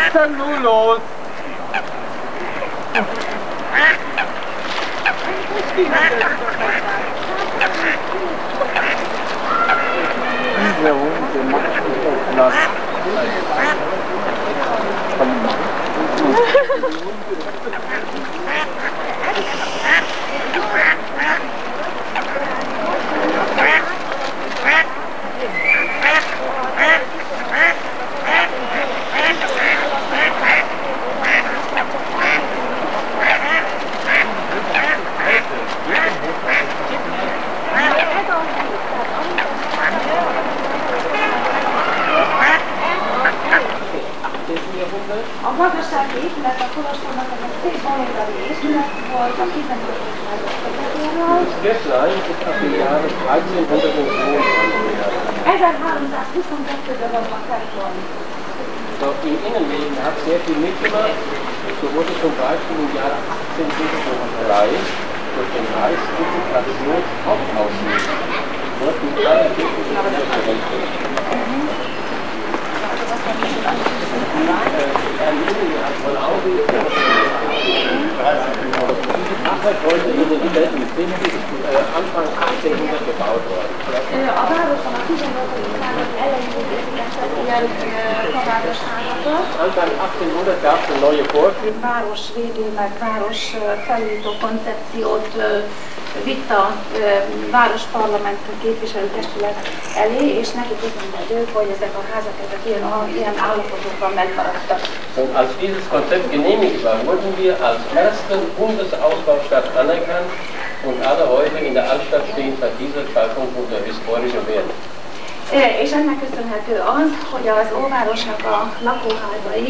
Cellulose! Diese Hunde machen so Platz. A magassági épület a Kolostornak egy szép baloldali épület volt a 15. században. Gesslein ist ab dem Jahre 1322. 1322-ben van Kertolni. So, im Innenleben hat sehr viel mitgemacht. So wurde zum Beispiel im Jahr 1803 durch den Reichsdeputationshauptausschuss wurden alle technischen von Augen Diese wollte in den Städten bis Anfang 1800 gebaut worden. A városban a 18. század elején építettek ilyen továbbos házakat. Anfang 1800 gab es eine neue Vorschrift. Városvédő, meg város felújító koncepciót vitt a városparlament képviselőtestület elé, és neki köszönhető, hogy ezek a házak ilyen állapotokban megmaradtak. Und als dieses Konzept genehmigt war, wurden wir als ersten Bundesausbaustadt anerkannt und alle Häuser in der Altstadt stehen seit dieser Zeitpunkt unter historischem Wert. És ennek köszönhető az, hogy az óvárosnak a lakóházai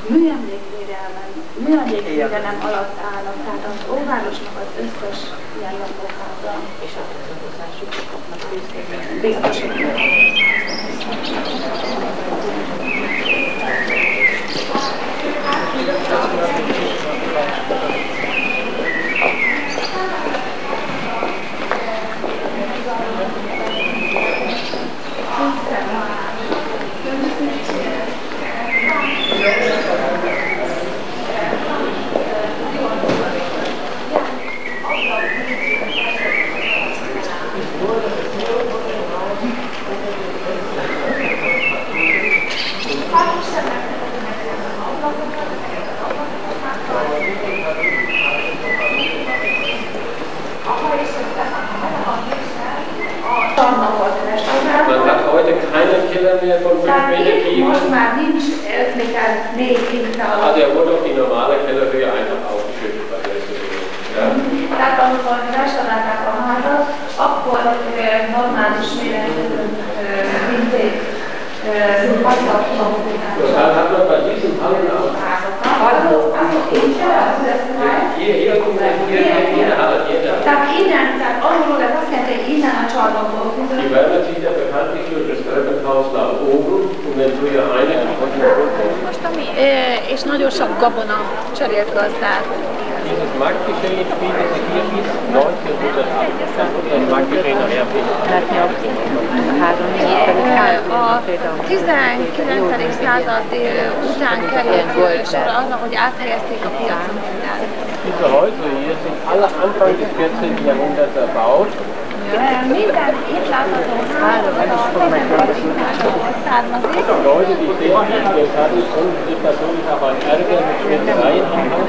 műemlékvédelem alatt állnak, tehát az óvárosnak az összes ilyen lakóháza és a közösszásuk kapnak biztosítani. Man hat heute keinen Keller mehr von 5 Meter Tiefe. Also er wurde auf die normale Kellerhöhe einfach aufgeschüttet bei der Renovierung. Ja. Tehát amikor restaurálták a házat, akkor normális méretű minték hagytak maguknak. Dann hat man bei diesem Hallen auch Die Wärme zieht ja bekanntlich durch das Treppenhaus nach oben und wenn früher eine és nagyon sok gabona cserélt gazdát. Dieses Marktgeschehen spielte sich hier bis 1908. Das Marktgeschehen nachher A 19. század után került sor arra, hogy áthelyezték a piacon mindent. Diese Häuser hier sind alle Anfang des 14. Jahrhunderts erbaut. Minden itt látható származik. Die Leute, die sehen, wie ich das hatte, und sich natürlich auch ein Ärger mit Schwitzereien am Haus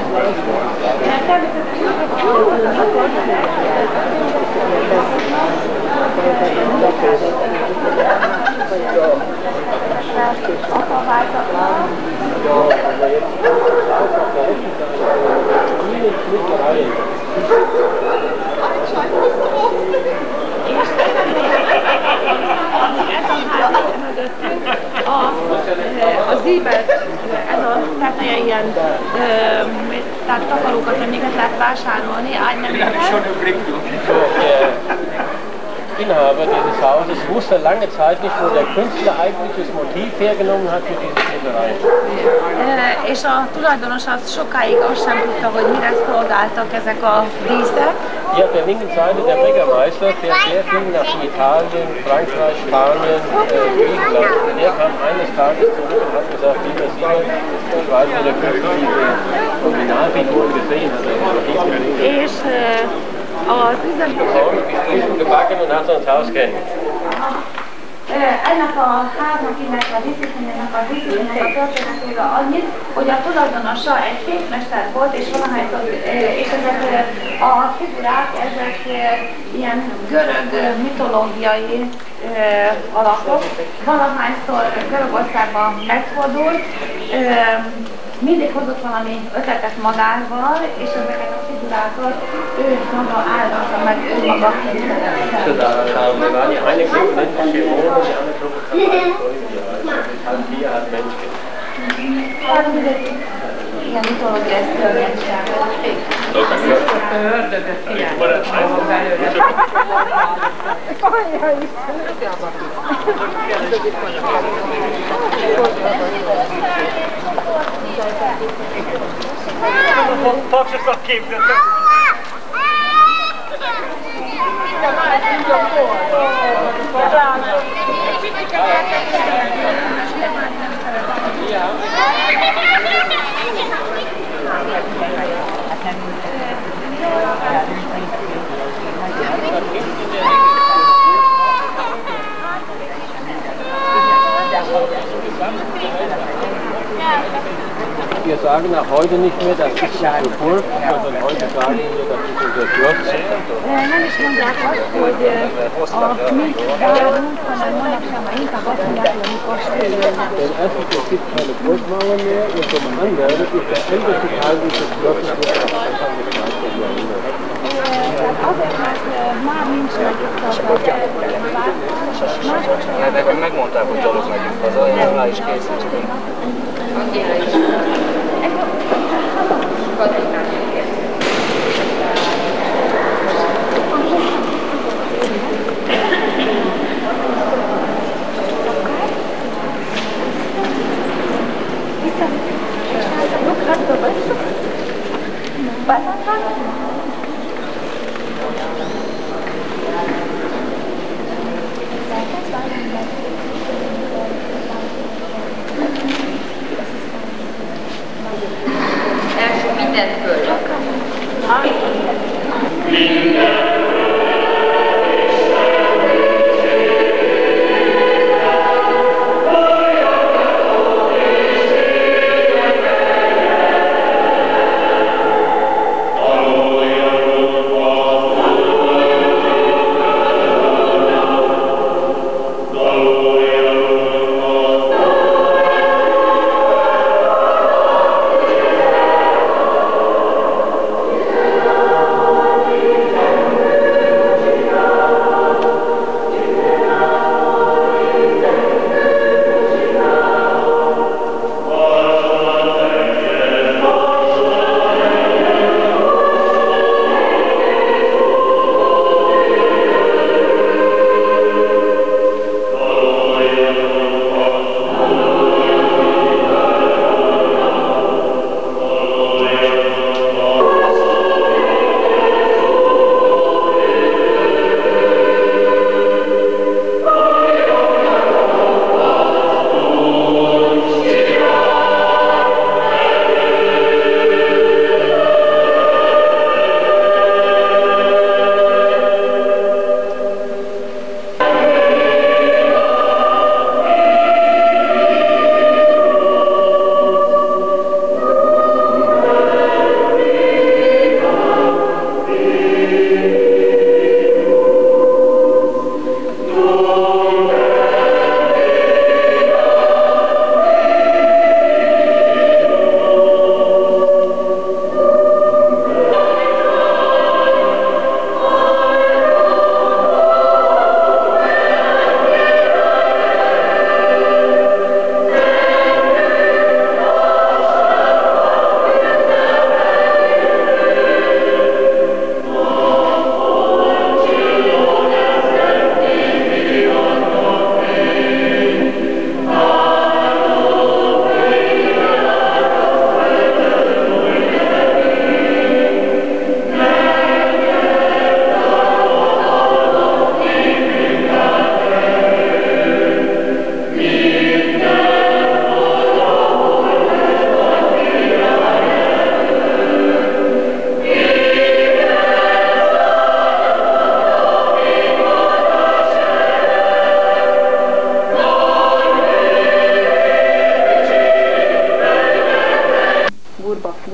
Az ívet, ez a teteje ilyen, tehát takarókat, amiket lehet vásárolni, ágyneműket. Inhaber dieses Hauses wusste lange Zeit nicht, wo der Künstler eigentliches Motiv hergenommen hat für diese Schilderei. És a tulajdonos az sokáig azt sem tudta, hogy mire szolgáltak ezek a díszek. Hier auf der linken Seite der Bäckermeister, der ging nach Italien, Frankreich, Spanien, Griechenland. Der kam eines Tages zurück und hat gesagt, lieber Simon, ich weiß, wo der Künstler diese Originalfiguren gesehen hat. És az üzemben gebacken und hat uns Haus kennen. ennek a háznak, illetve a díszítménynek a történetéről annyit, hogy a tulajdonosa egy képmester volt, és valahányszor, és ezek a figurák, ezek ilyen görög mitológiai alakok. Valahányszor Görögországban megfordult, mindig hozott valami ötletet magával, és ezeket a figurákat ő maga áldozta meg, ő maga ilyen mitológiai szörnyegségről. Ördögöt királyok belőle. Tapsosnak képzettek! Wir sagen auch heute nicht mehr, das ist unser Volk, sondern heute sagen wir, das ist unser Schloss. Nem is mondják azt, hogy a mi várunk, hanem manapság már inkább azt mondják, hogy a mi kastélyunk. Denn erstens, es gibt keine Burgmauer mehr und zum anderen ist der älteste Teil dieses Schlosses noch aus Anfang des 20. Jahrhunderts. Azért, mert már nincsenek itt az Nekünk megmondták, hogy gyalog megyünk haza, én rá is készültünk. Első mindent föl.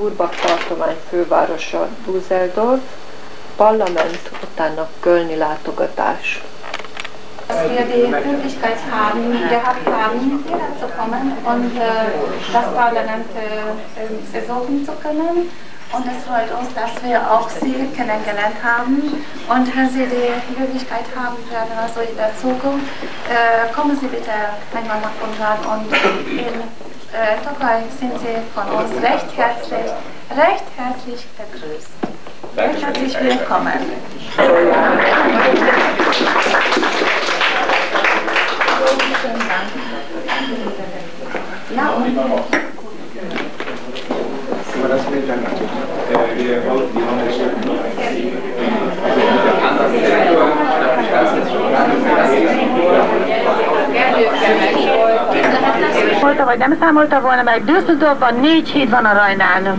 Burbach tartomány fővárosa Düsseldorf, Parlament, utána Kölni látogatás. Dass wir die Möglichkeit gehabt haben, hierher zu kommen und das Parlament besuchen zu können. Und es freut uns, dass wir auch Sie kennengelernt haben und wenn Sie die Möglichkeit haben werden, also in der Zukunft, kommen Sie bitte einmal nach Ungarn und in Tokaj sind Sie von uns recht herzlich begrüßt. Recht herzlich willkommen. Ja, und Számolta, vagy nem számolta volna meg, Düsseldorfban 4 híd van a Rajnán.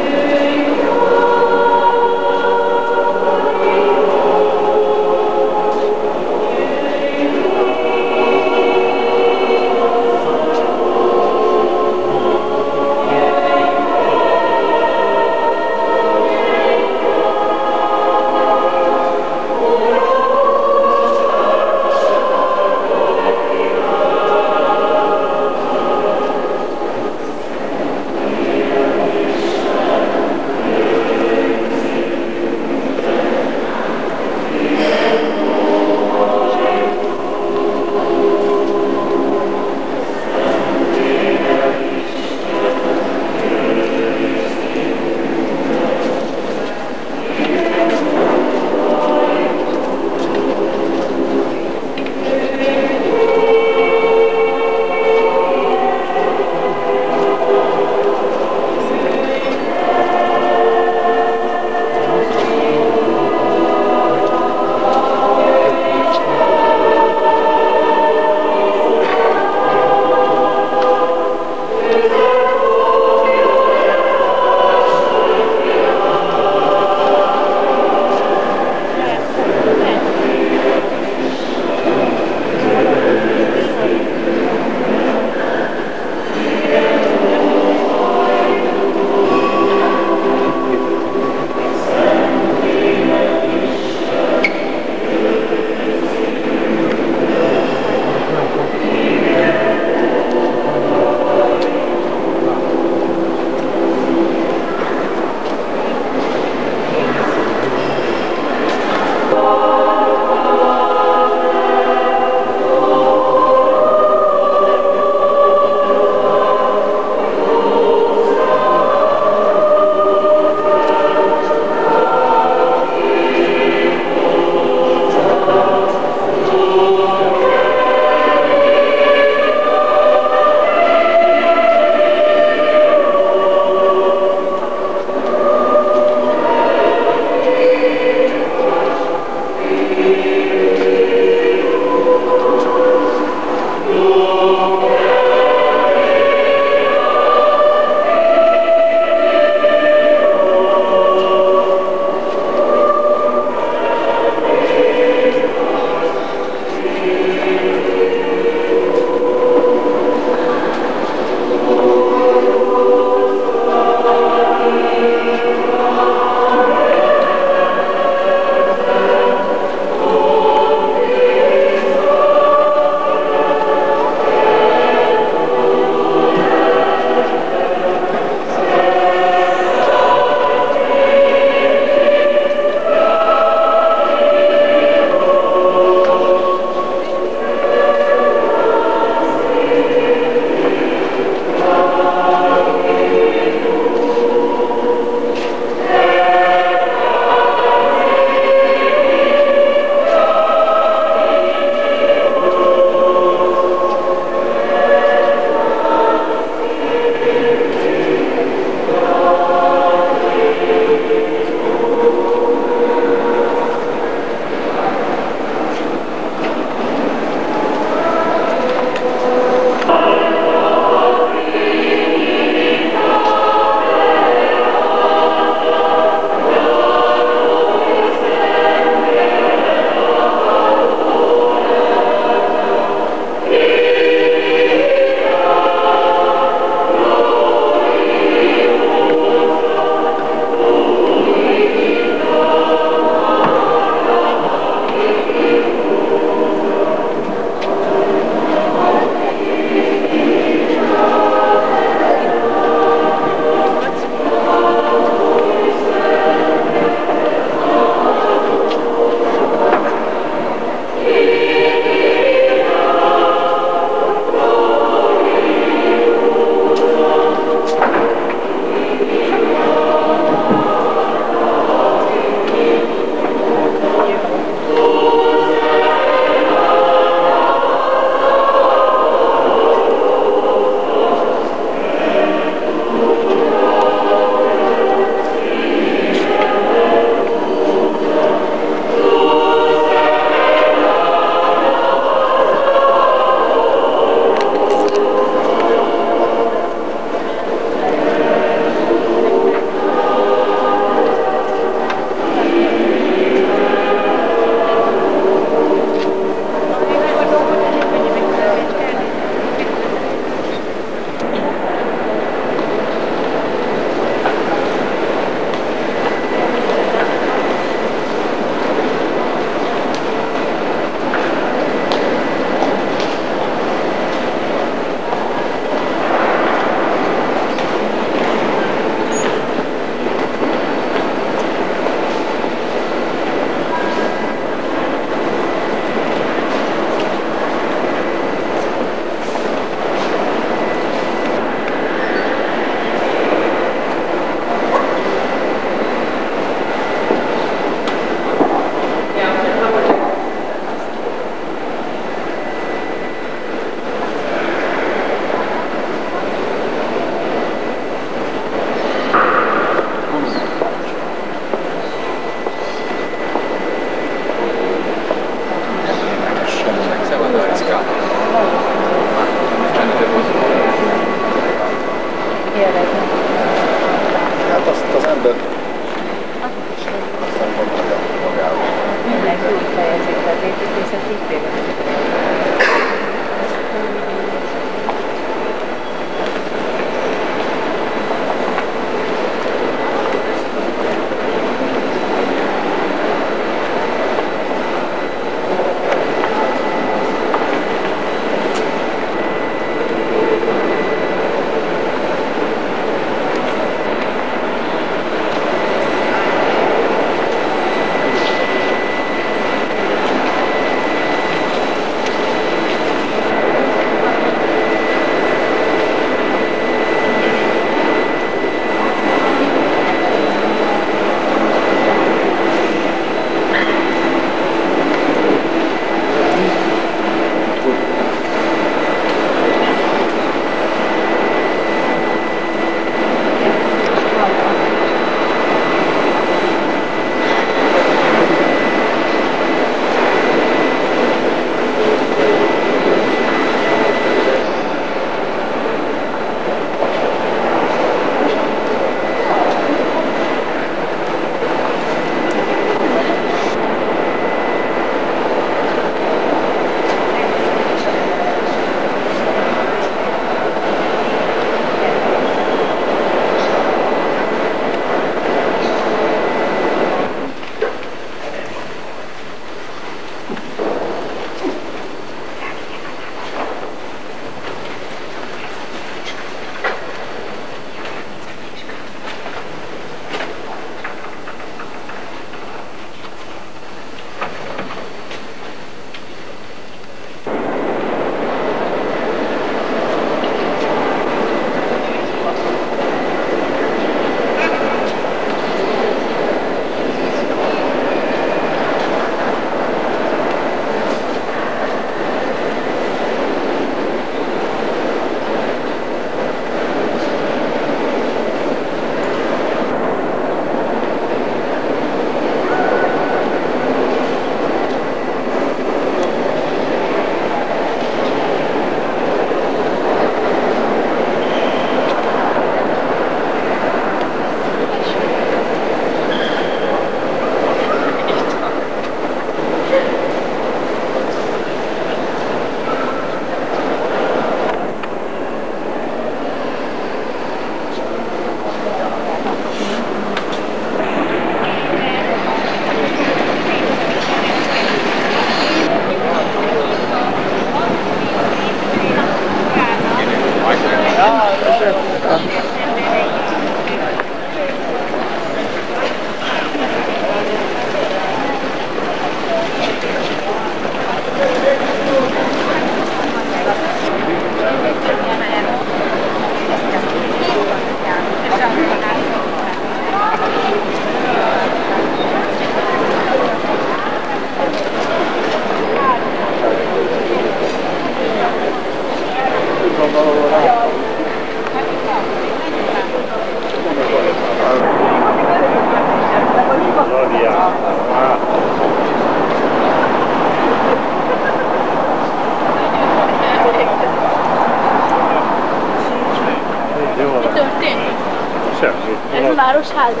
Ez a városháza.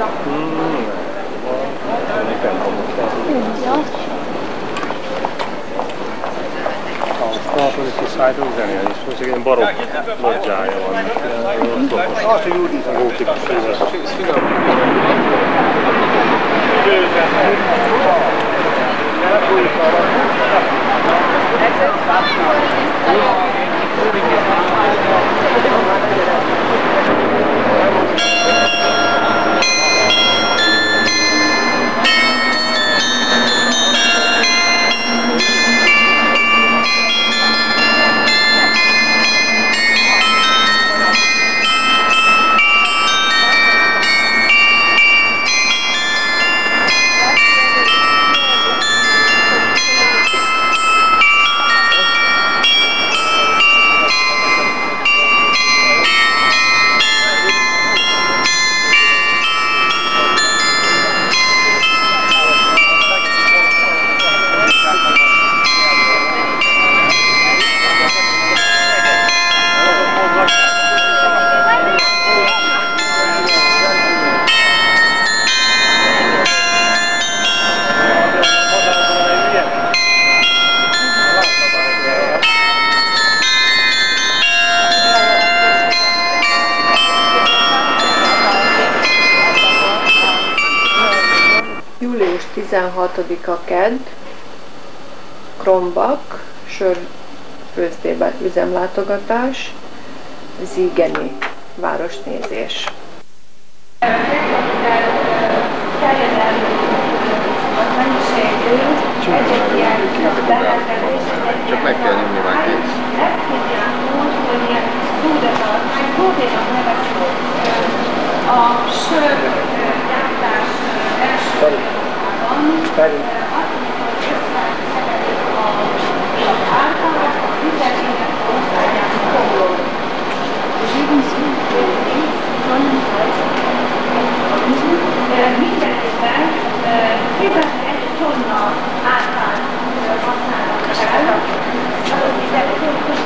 Ja. Katolici szájton zenél, és most egy ilyen barokk lodzsája van. Gótikus Július 16-a kedd, Krombach, sörfőzdében üzemlátogatás, Zigeni városnézés. Csak meg kell nyomni már kész. A sörgyártás első korában általában a vizsgének országát foglalni. Minden évben 11 tonna által használnak fel, az ide fontos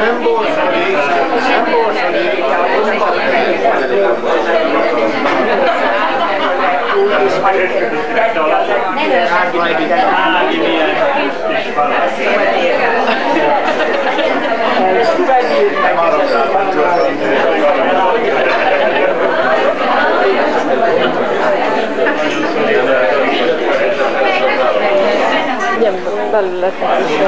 Nem Igen, belületek is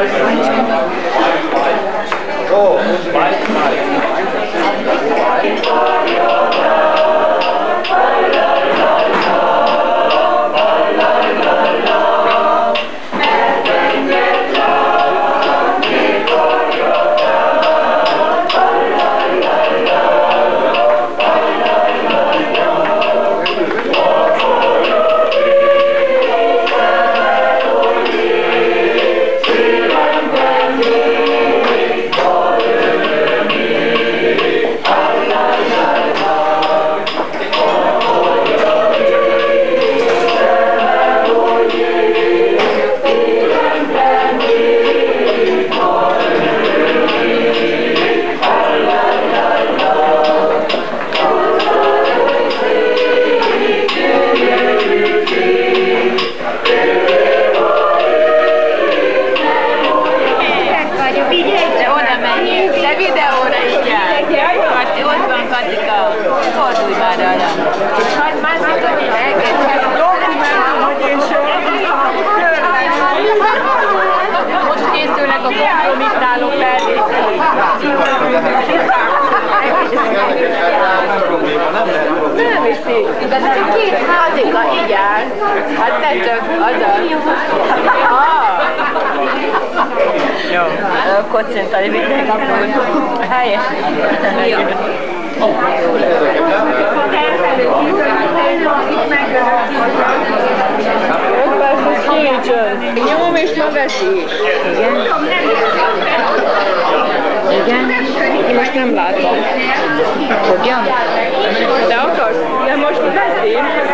nem viszi. De csak két házika, így áll. Hát te csak azaz. Jó, kocintani mindenki. Helyes. Persze kincsen. Nyom és magas is. Igen. Igen. Én most nem látom. Hogyan? De akarsz? De most veszi.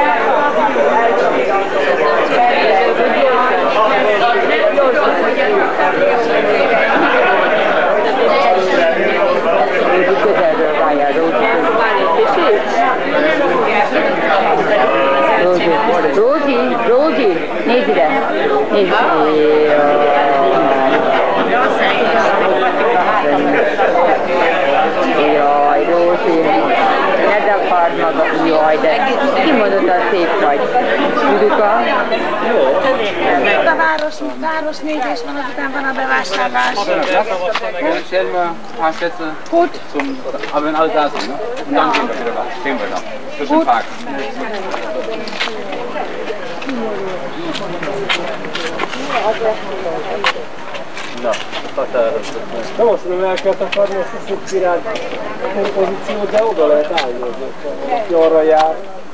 Közelről várjál, Rózi, nézd ide! Nézd ide! Jaj, Rózi! Ne zakard maga! Jaj, de kimondott a szép vagy! Judika? A Városnézés van, azután van a bevásárlás. Erzähl mal ein paar Sätze zum, aber wenn alle da sind, ne? Und dann gehen wir wieder was. Stehen wir da. Durch den Park. Na, határoztuk meg. Nem azt mondom, el kell takarni ezt a szubszirált kompozíciót, de oda lehet állni, aki arra jár.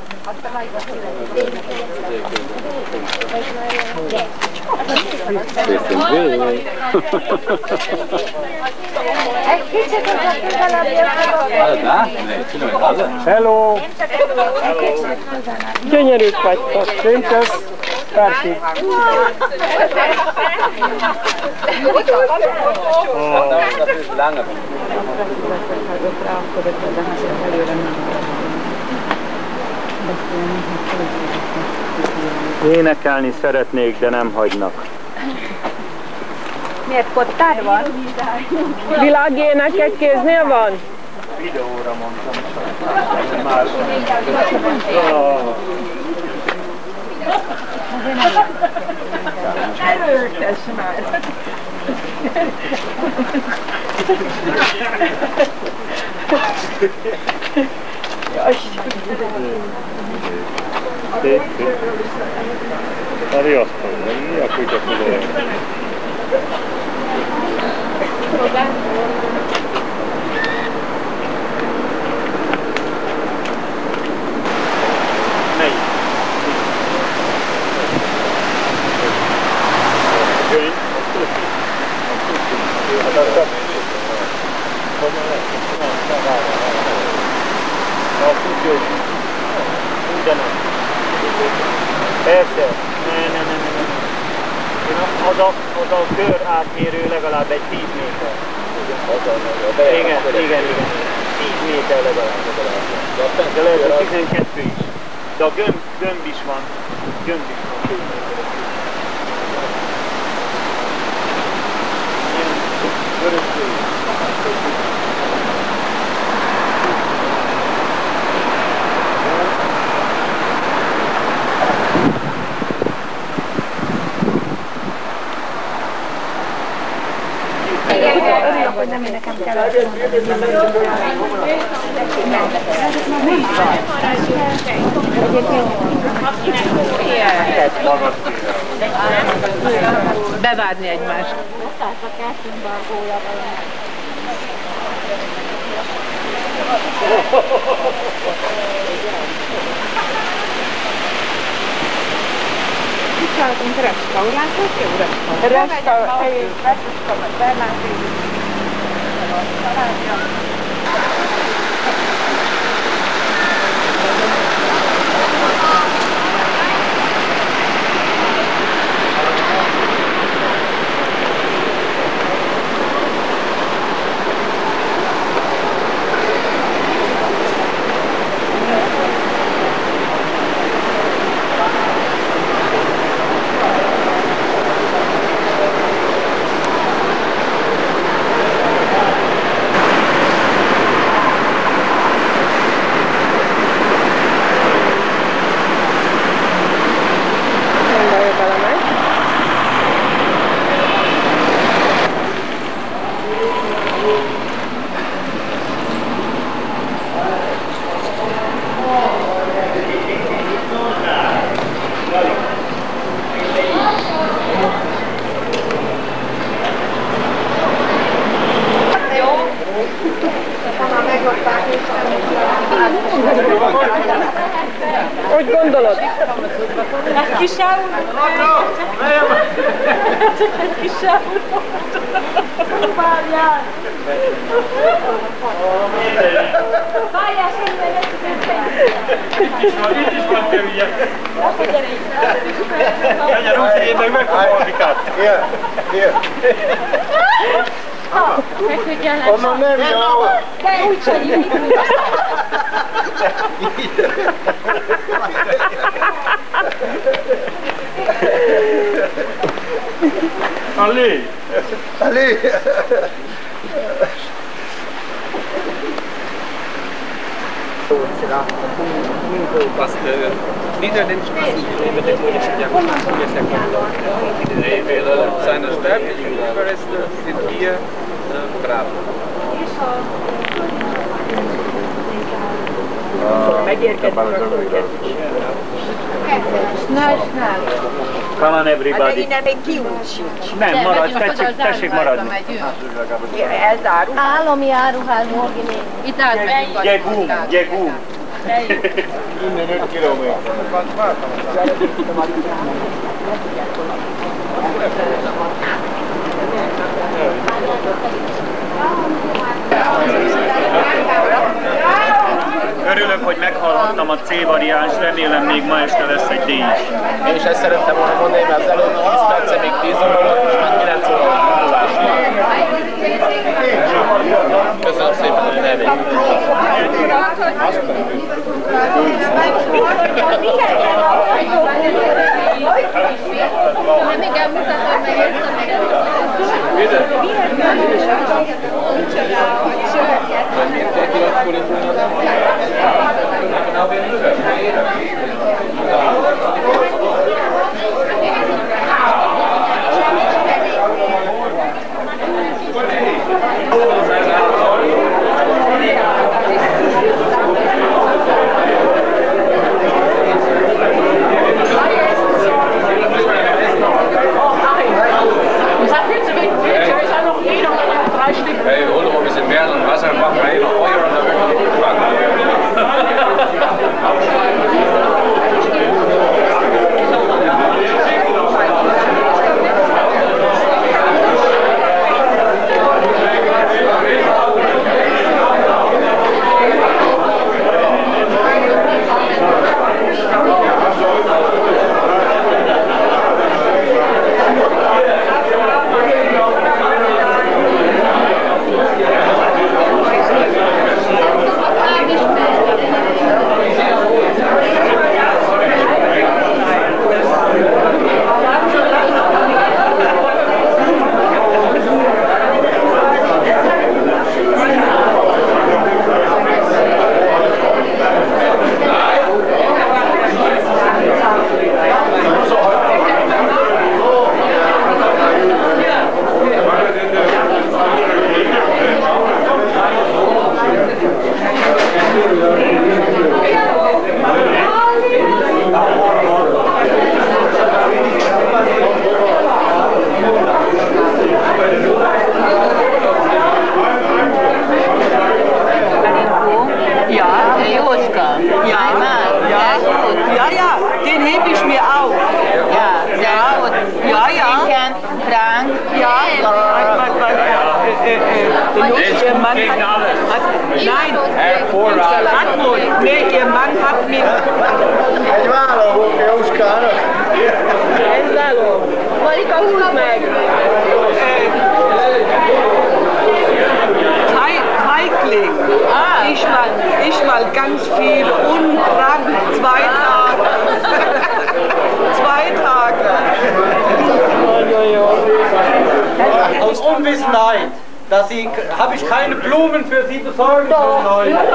Hello! Gyönyörűk vagytok, Princess, Kárki. Énekelni szeretnék, de nem hagynak. Miért kottád van? Világénekek kéznél van? Videóra mondtam. Más. Erőltes már! Riasztó, mi a kutya tudod? Melyik? Könyv? Hát akkor... Honnan lesz? A kutya ugyanaz. Persze. Az a kör átmérő legalább egy 10 méter. Igen. 10 méter legalább. De lehet, hogy 12 is. De a gömb is van. Örülök, hogy nem én nekem kellett bevárni egymást. Csináltunk restaurációt, jó Hogy gondolod? Kisául? Kisául? Várjál! Várjál, semmi Itt is van te ugye! Menjen úgy, én meg megfogom a mikát! Ilyen! Onnan nem jó! De úgy sem jön! Allé! Allé! Was niederländische Massengrube der seine sterblichen Überreste sind hier begraben. Come on everybody! Innen még kiút sincs. Nem, maradj, tessék maradni! Elzárul. Állami áruház Morginé. Itt állt. Gyegum, gyegum! Innen 5 kilométer. Örülök, hogy meghallhattam a C-variáns, remélem még ma este lesz egy D is. Én is ezt szerettem volna mondani, mert az előbb 10 perce még 10 óra volt, és már 9 óra indulás. Köszönöm szépen, hogy nevét. Nem igen, mutatom meg ezt, Hey, hol wir sind mehr und Wasser, machen wir noch Feuer und dann wird die Ihr Mann hat nein, Hervorragend. Nee, Ihr Mann hat mir... Egy vállaló Jóskának. Egy vállaló. Marika, húzd meg! Teigling. Ich mal ganz viel Unkraut, 2 Tage. 2 Tage. Aus Unwissenheit, habe ich keine Blumen für Sie besorgen können heute. Und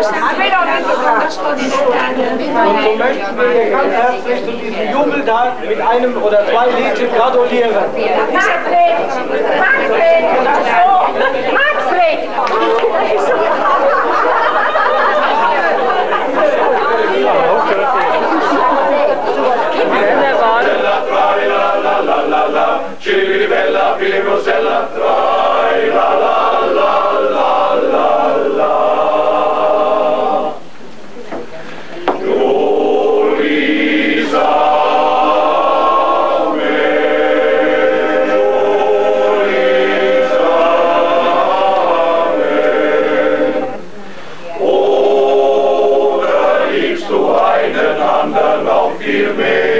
so möchten wir hier ganz herzlich zu diesem Jubeltag mit einem oder 2 Liedchen gratulieren. Ciribella, Pilimosella, trai, la la la la la la. Glorisa me, glorisa me. Oder liebst du einen anderen noch viel mehr?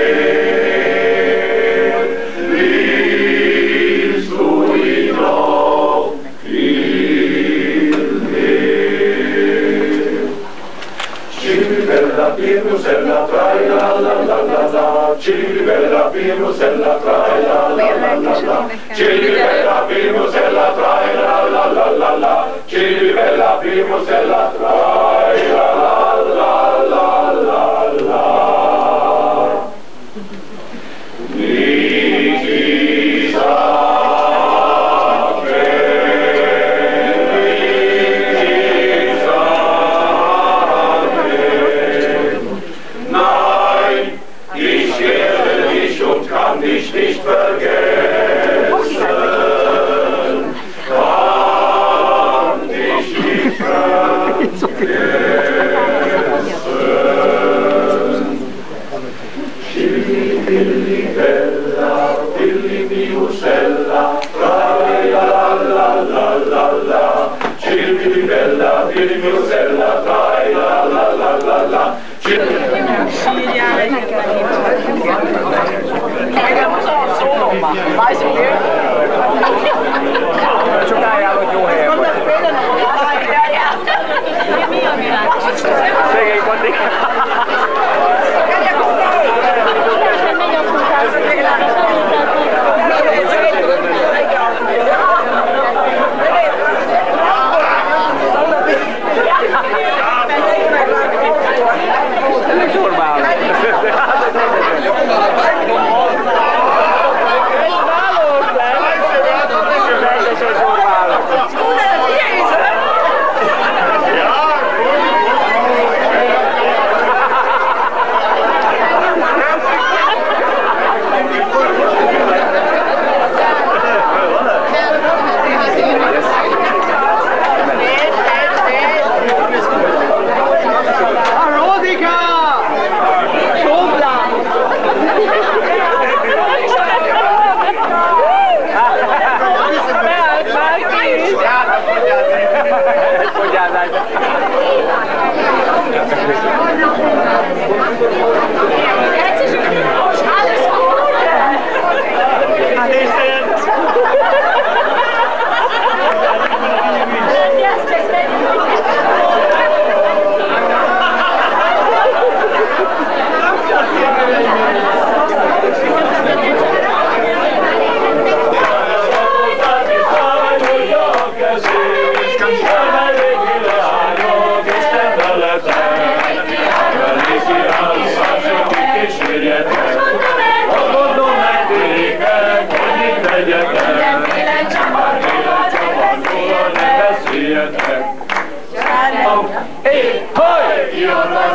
Pirmusella, trai la la la la la. Ciribella, Pirmusella, trai la la la la la. Ciribella, Pirmusella, trai la la la la la. Ciribella, Pirmusella, trai la la la la la. Dich nicht vergessen, kann dich nicht vergessen. Chili bella, pilli musella, la la la la la la. Chili bella, pilli musella, la la la la la. Weiß ich nicht. Sogar ja wat jongen hebben. Zeg ik wat ik. Hey,